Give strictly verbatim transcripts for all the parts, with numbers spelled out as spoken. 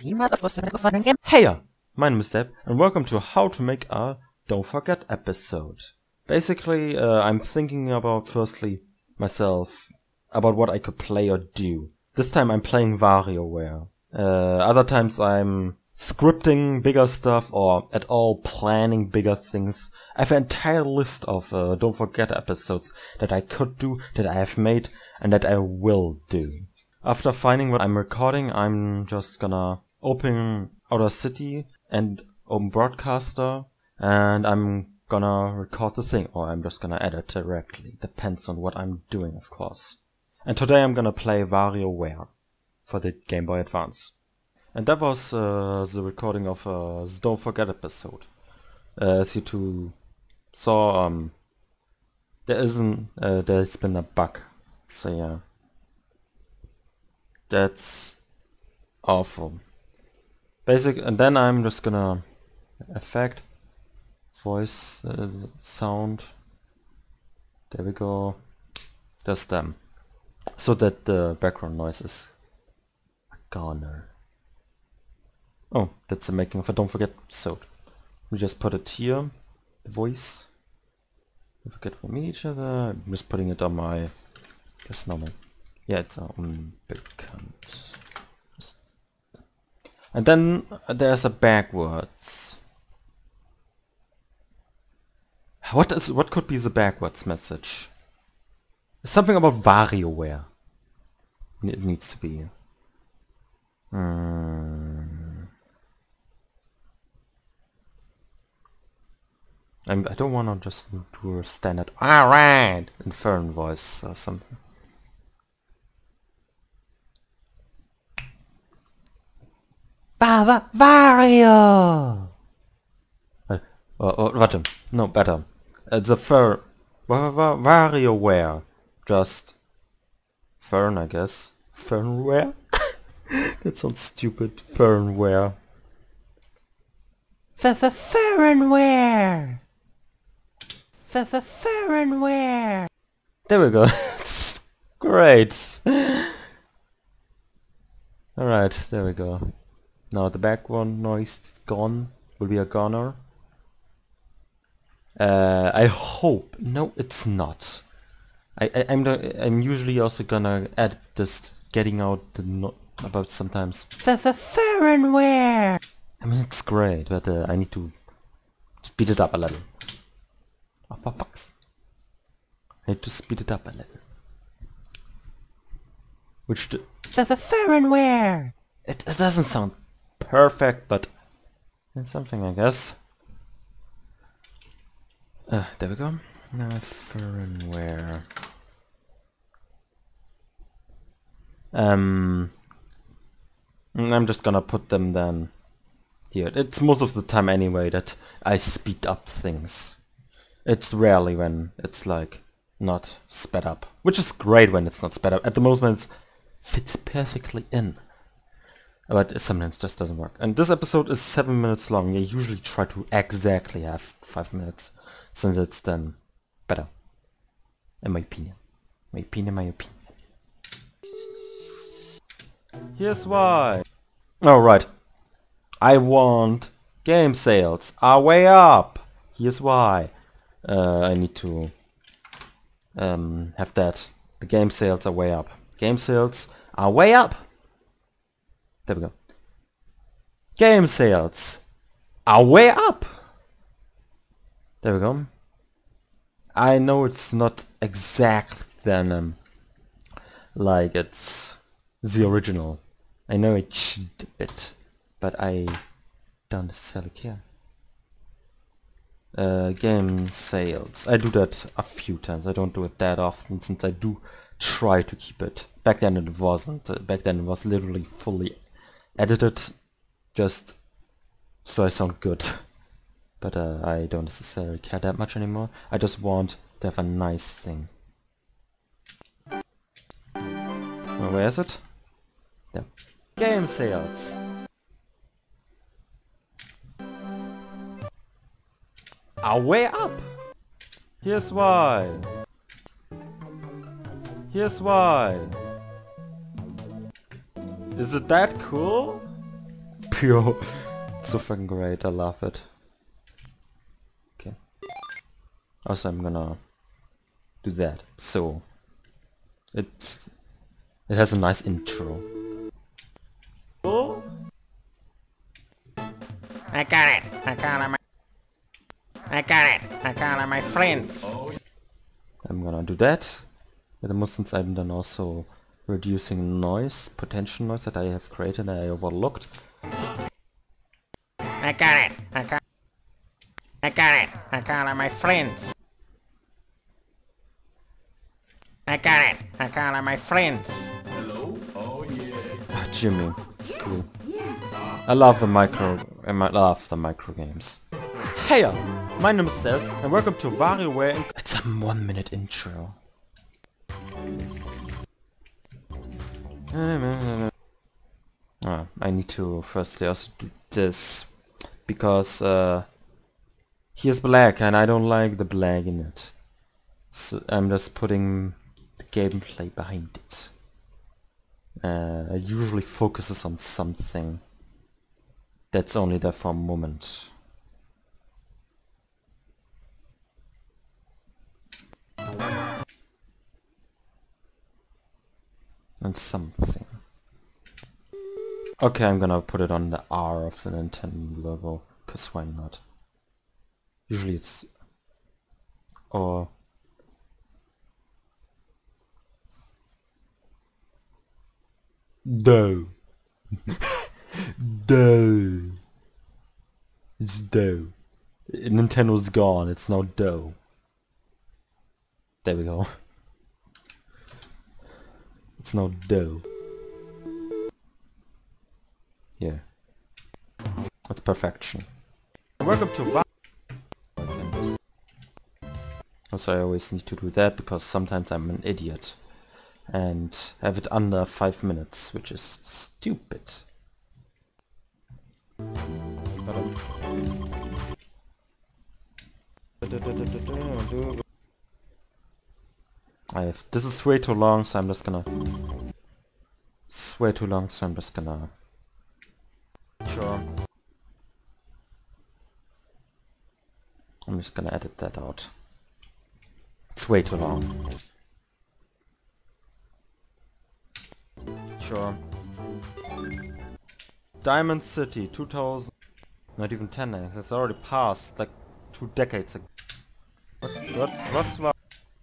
Heya! My name is Deb, and welcome to How to Make a Don't Forget episode. Basically, uh, I'm thinking about, firstly, myself, about what I could play or do. This time I'm playing WarioWare. Uh, other times I'm scripting bigger stuff or at all planning bigger things. I have an entire list of uh, Don't Forget episodes that I could do, that I have made, and that I will do. After finding what I'm recording, I'm just gonna open Audacity and open Broadcaster, and I'm gonna record the thing, or I'm just gonna edit directly. Depends on what I'm doing, of course. And today I'm gonna play WarioWare for the Game Boy Advance. And that was uh, the recording of uh, the Don't Forget episode. Uh, as you two saw, um, there isn't, uh, there's been a bug, so yeah. That's awful. Basic, and then I'm just gonna effect, voice, uh, sound. There we go. That's them. So that the background noise is gone. Oh, that's the making of a Don't Forget episode. We just put it here. The voice. Don't forget from each other. I'm just putting it on my. Guess normal. Yeah, it's unbekannt. And then uh, there's a backwards. What is? What could be the backwards message? Something about WarioWare. It needs to be. Hmm. I'm, I don't want to just do a standard alright Infernal voice or something. Bava Wario! Uh, oh, oh, warte. No, better. Uh, the fur... WarioWare. Just... Fern, I guess. Fernware? That sounds stupid. Fernware. F-f-Fernware! F-f-Fernware! There we go. It's great. Alright, there we go. Now the background noise is gone. Will be a goner. Uh, I hope. No, it's not. I, I I'm the, I'm usually also gonna add this getting out the no about sometimes. Fernware. I mean it's great, but uh, I need to speed it up a little. Oh for fucks! I need to speed it up a little. Which the Fernware. It, it doesn't sound perfect, but it's something, I guess. Uh, there we go. Now Fernware. Um, I'm just gonna put them then here. It's most of the time anyway that I speed up things. It's rarely when it's like not sped up, which is great when it's not sped up. At the moment, it fits perfectly in. But it sometimes just doesn't work. And this episode is seven minutes long. I usually try to exactly have five minutes, since it's then better. In my opinion. My opinion, my opinion. Here's why. Alright. I want game sales are way up. Here's why. Uh, I need to um, have that. The game sales are way up. Game sales are way up. There we go. Game sales are way up. There we go. I know it's not exact then um, like it's the original. I know it cheated a bit, but I don't necessarily care. Uh, game sales. I do that a few times. I don't do it that often since I do try to keep it. Back then it wasn't. Uh, back then it was literally fully edited, just so I sound good. But uh, I don't necessarily care that much anymore. I just want to have a nice thing. Well, where is it? There. Game sales are way up. Here's why. Here's why. Is it that cool? Mario. It's so fucking great, I love it. Okay. Also I'm gonna do that. So it's it has a nice intro. Oh. I got it. I got it. My I got it. I got it, my friends. I'm gonna do that. But since I'm then also reducing noise, potential noise that I have created and I overlooked. I got it. I got I got it. I got it, my friends. I got it. I got it, my friends. Ah, Jimmy, it's cool. I love the micro. I might love the micro games. Hey, my name is Seth, and welcome to WarioWare. Inc It's a one-minute intro. Ah, I need to firstly also do this because uh, he is black, and I don't like the black in it. So I'm just putting the gameplay behind it. Uh, it usually focuses on something that's only there for a moment. And something. Okay, I'm gonna put it on the R of the Nintendo logo, cause why not? Usually it's... or... Dough. Dough. It's dough. Nintendo's gone, it's now dough. There we go. It's now dough. Yeah. That's perfection. Welcome to... Also, I always need to do that because sometimes I'm an idiot. And have it under five minutes, which is stupid. I have, this is way too long, so I'm just gonna... It's way too long, so I'm just gonna... Sure. I'm just gonna edit that out. It's way too long. Sure. Diamond City, two thousand... Not even ten years, it's already passed, like two decades ago. What, what's, what's wrong?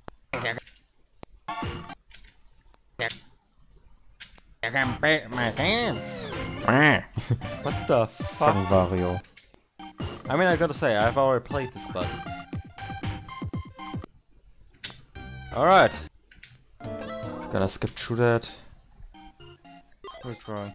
I can beat my hands. What the fuck, Wario? I mean, I gotta say, I've already played this, but... Alright. Gonna skip through that. We'll try.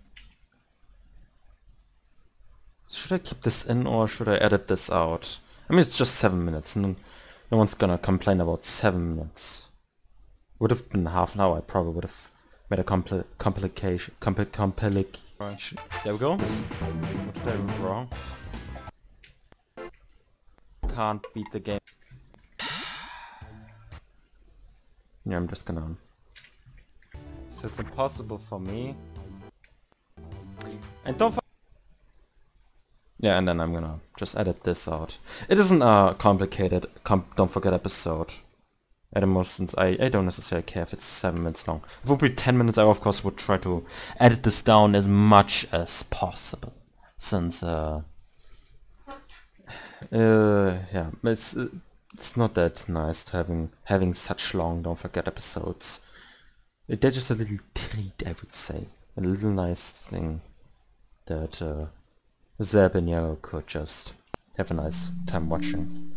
Should I keep this in or should I edit this out? I mean, it's just seven minutes, and no one's gonna complain about seven minutes. Would have been half an hour, I probably would have made a compli complication. Compli complication. There we go. This, what did I do wrong? Can't beat the game. Yeah, I'm just gonna... So it's impossible for me. And don't... Yeah, and then I'm gonna just edit this out. It isn't a complicated com Don't Forget episode. At the most, since I, I don't necessarily care if it's seven minutes long. If it would be ten minutes, I of course would try to edit this down as much as possible. Since, uh... Uh, yeah, it's, uh, it's not that nice to having, having such long Don't Forget episodes. They're just a little treat, I would say. A little nice thing that, uh... Zeb and Yo could just have a nice time watching.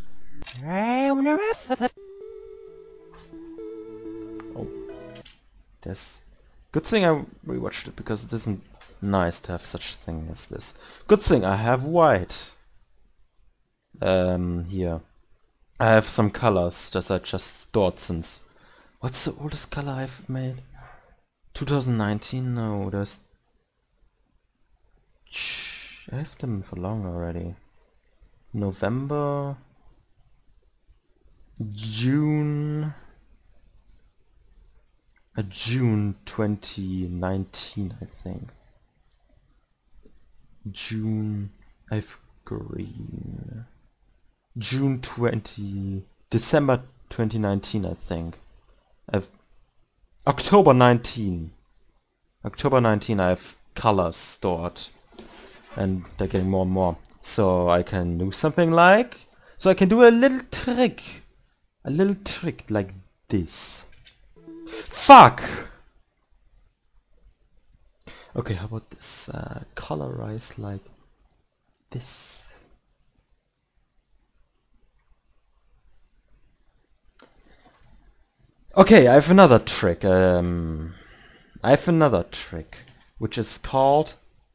Oh. This. Good thing I rewatched it because it isn't nice to have such thing as this. Good thing I have white. Um, here. I have some colors that I just stored since... What's the oldest color I've made? twenty nineteen? No, there's... I have them for long already. November, June, uh, June twenty nineteen, I think. June, I've green. June twenty, December twenty nineteen, I think. I've October nineteen. October nineteen, I have colors stored, and they're getting more and more. So I can do something like, so I can do a little trick, a little trick like this. Fuck! Okay, how about this? Uh, colorize like this. Okay, I have another trick. Um, I have another trick, which is called...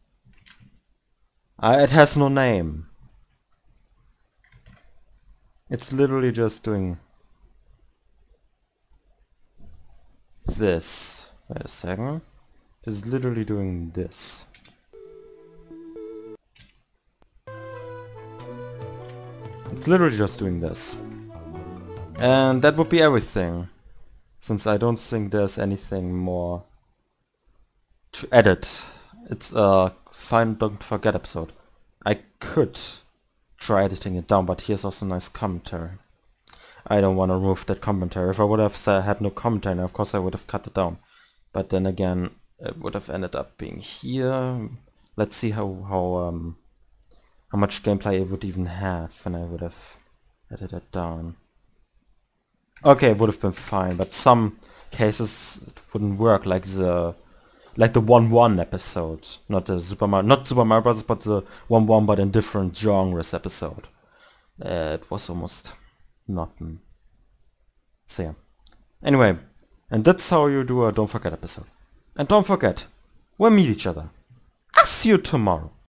Uh, it has no name. It's literally just doing this. Wait a second. It's literally doing this. It's literally just doing this. And that would be everything. Since I don't think there's anything more to edit. It's a fine Don't Forget episode. I could try editing it down, but here's also nice commentary. I don't want to remove that commentary. If I would have said, had no commentary, of course I would have cut it down. But then again, it would have ended up being here. Let's see how how um how much gameplay it would even have when I would have edited it down. Okay, it would have been fine, but some cases it wouldn't work, like the like the one one episode, not the Super Mario, not Super Mario Bros, but the one one, but in different genres episode. Uh, it was almost nothing. So yeah. Anyway, and that's how you do a Don't Forget episode. And don't forget, we'll meet each other. I'll see you tomorrow.